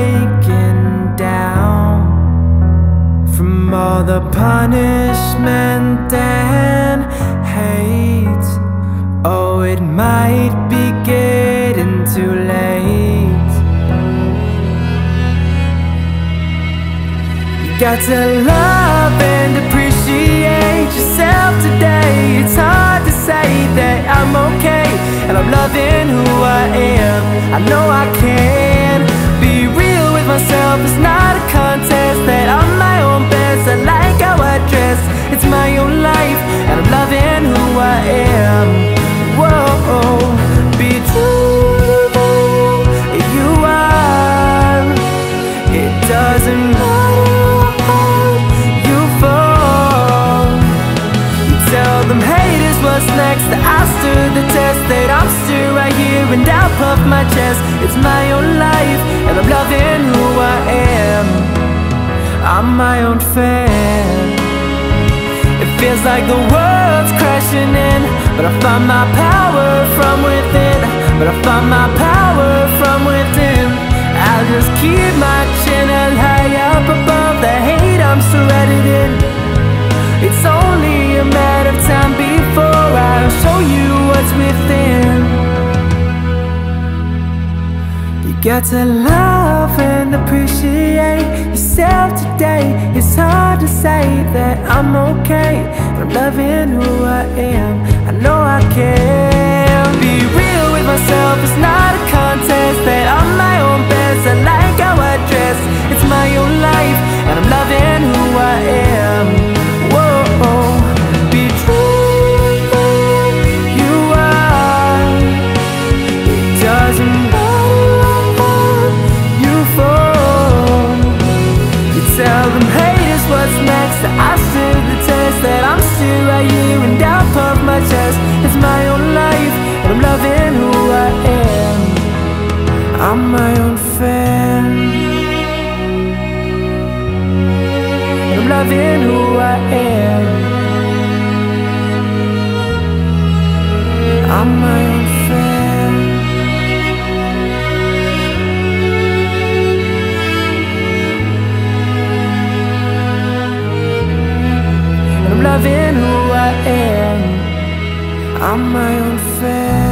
breaking down from all the punishment and hate. Oh, it might be getting too late. You got to love and appreciate yourself today. It's hard to say that I'm okay, and I'm loving who I am. I know I can be real with myself. It's not a contest, that I'm my own best. I like how I dress, it's my own life, and I'm loving who I am. Whoa, be true to who you are. It doesn't matter how you fall. You tell them haters what's next, that I stood the test, that I'm still right here and I'll puff my chest. It's my own life, and I'm loving who I am. I'm my own fan. It feels like the world's crashing in, but I find my power from within. But I find my power from within. I'll just keep my chin held high up above the hate I'm surrounded in. It's only a matter of time before I'll show you what's within. You got to love and appreciate yourself today. It's hard to say that I'm okay, but I'm loving who I am. I know I can be real with myself. It's not a contest, that I'm my own best. I like how I dress, it's my own life, and I'm loving who I am. Whoa, be true who you are. It doesn't matter how you fall. You tell them haters what's next, that I stood the test, that I'm still right here and I'll puff my chest. It's my own life, and I'm loving who I am. I'm my own fan, and I'm loving who I am. I'm my own fan. And I'm loving who I am. I'm my own fan.